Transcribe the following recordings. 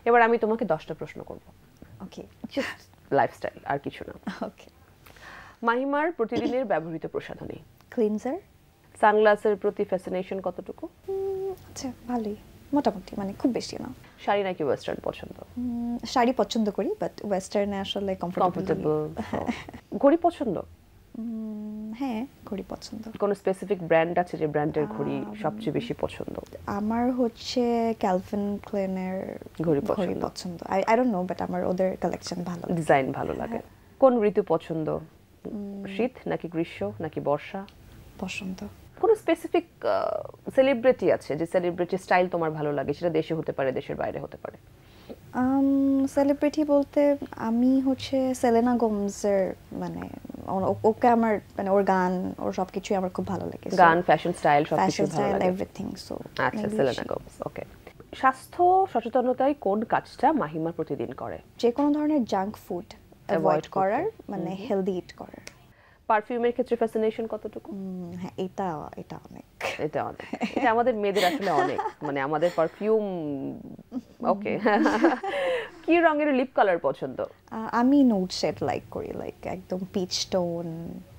এবার আমি তোমাকে 10টা প্রশ্ন করব। ওকে, জাস্ট লাইফস্টাইল, আর কিছু না। ওকে। মাহিমার প্রতিদিনের ব্যবহৃত প্রসাধনী। ক্লিনজার। সানগ্লাসের প্রতি ফ্যাসিনেশন কতটুকু? আচ্ছা, ভালোই, মোটামুটি, মানে খুব বেশি না। শাড়ি নাকি ওয়েস্টার্ন পছন্দ? শাড়ি পছন্দ করি, বাট ওয়েস্টার্নে আসলে কমফোর্টেবল। ঘড়ি পছন্দ? হ্যাঁ, ঘড়ি পছন্দ। কোনো স্পেসিফিক ব্র্যান্ড আছে যে ব্র্যান্ডের ঘড়ি সবচেয়ে বেশি পছন্দ? আমার হচ্ছে ক্যালভিন ক্লেনের ঘড়ি পছন্দ। আই ডোন্ট নো, বাট আমার ওদের কালেকশন ভালো, ডিজাইন ভালো লাগে। কোন ঋতু পছন্দ? শীত নাকি গ্রীষ্ম নাকি বর্ষা? পছন্দ। কোন স্পেসিফিক সেলিব্রিটি আছে যে সেলিব্রিটি স্টাইল তোমার ভালো লাগে, সেটা দেশে হতে পারে দেশের বাইরে হতে পারে? সেলিব্রিটি বলতে আমি হচ্ছে সেলেনা গোমজের, মানে ওকে আমার, মানে ওর গান, ওর সবকিছুই আমার খুব ভালো লাগে। গান, ফ্যাশন স্টাইল সবকিছু ভালো লাগে, এভরিথিং। সো আচ্ছা, সেলেনা গোমজ। ওকে। স্বাস্থ্য সচেতনতায় কোন কাজটা মাহিমা প্রতিদিন করে? যে কোনো ধরনের জাঙ্ক ফুড অ্যাভয়েড করার, মানে হেলদি ইট করার। পারফিউমের ক্ষেত্রে ফ্যাসিনেশন কতটুকু? হ্যাঁ, এটা অনেক, এটা আমাদের মেয়েদের আসলে অনেক, মানে আমাদের পারফিউম। ওকে। কি রঙের লিপ কালার পছন্দ? আমি নুড শেড লাইক করি, লাইক একদম পিচ টোন,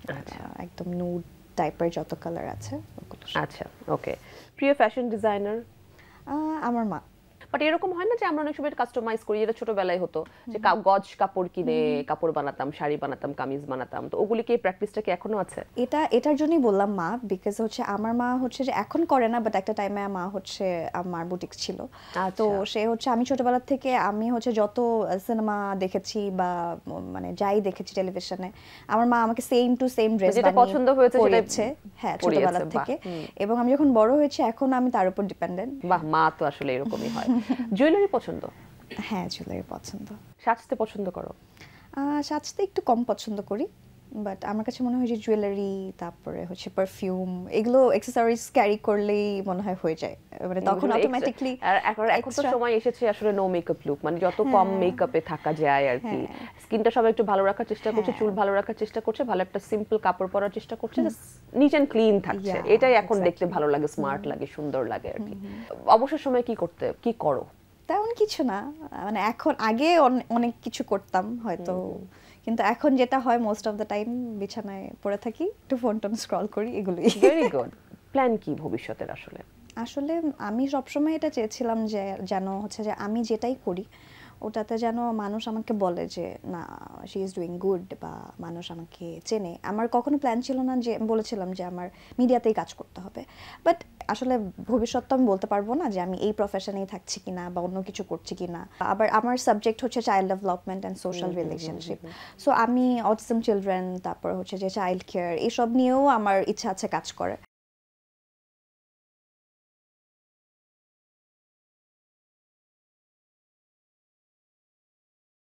একদম নুড টাইপের যত কালার আছে ওগুলো। আচ্ছা, ওকে। প্রিয় ফ্যাশন ডিজাইনার? আমার মা। বাট এরকম হয় না যে আমরা অনেক সময় কাস্টমাইজ করি, যেটা ছোটবেলায় হতো যে গজ কাপড় কিনে কাপড় বানাতাম, শাড়ি বানাতাম, কামিজ বানাতাম, তো ওগুলি কি প্র্যাকটিসটা কি এখনো আছে? এটার জন্যই বললাম মা, বিকজ হচ্ছে আমার মা হচ্ছে যে এখন করে না, বাট একটা টাইমে মা হচ্ছে আমার বুটিক ছিল। তো সে হচ্ছে, আমি ছোটবেলা থেকে আমি হচ্ছে যত সিনেমা দেখেছি বা মানে যাই দেখেছি টেলিভিশনে, আমার মা আমাকে সেম টু সেম ড্রেস যেটা পছন্দ হয়েছে পরিয়েছে, হ্যাঁ, ছোটবেলা থেকে। এবং আমি যখন বড় হয়েছি এখন আমি তার উপর ডিপেন্ডেন্ট। বাহ, মা তো আসলে এরকমই হয়। জুয়েলারি পছন্দ? হ্যাঁ, জুয়েলারি পছন্দ। সাজতে পছন্দ করো? সাজতে একটু কম পছন্দ করি, বাট আমার কাছে মনে হয় যে জুয়েলারি, তারপরে হচ্ছে পারফিউম, এগুলো অ্যাকসেসরিজ ক্যারি করলেই মনে হয় হয়ে যায়, মানে তখন অটোমেটিক্যালি। এখন তো সময় এসেছে আসলে নো মেকআপ লুক, মানে যত কম মেকআপে থাকা যায় আর কি। স্কিনটা সবাই একটু ভালো রাখার চেষ্টা করছে, চুল ভালো রাখার চেষ্টা করছে, ভালো একটা সিম্পল কাপড় পরার চেষ্টা করছে, নিট এন্ড ক্লিন থাকছে, এটাই এখন দেখতে ভালো লাগে, স্মার্ট লাগে, সুন্দর লাগে আর কি। অবসর সময় কি করো? তেমন কিছু না, মানে এখন, আগে অনেক কিছু করতাম হয়তো, কিন্তু এখন যেটা হয় মোস্ট অফ দ্য টাইম বিছানায় পড়ে থাকি, একটু ফোন টোন স্ক্রল করি, এগুলোই। Very good. প্ল্যান কি ভবিষ্যতের? আসলে আমি সবসময় এটা চেয়েছিলাম যে যেন হচ্ছে যে আমি যেটাই করি ওটাতে যেন মানুষ আমাকে বলে যে না, শি ইজ ডুইং গুড, বা মানুষ আমাকে চেনে। আমার কখনো প্ল্যান ছিল না যে, বলেছিলাম যে আমার মিডিয়াতেই কাজ করতে হবে, বাট আসলে ভবিষ্যৎ তো আমি বলতে পারবো না যে আমি এই প্রফেশনেই থাকছি কিনা বা অন্য কিছু করছি কিনা। আবার আমার সাবজেক্ট হচ্ছে child development and social relationship, so আমি অটিজম চিলড্রেন, তারপর হচ্ছে যে চাইল্ড কেয়ার, এইসব নিয়েও আমার ইচ্ছা আছে কাজ করে।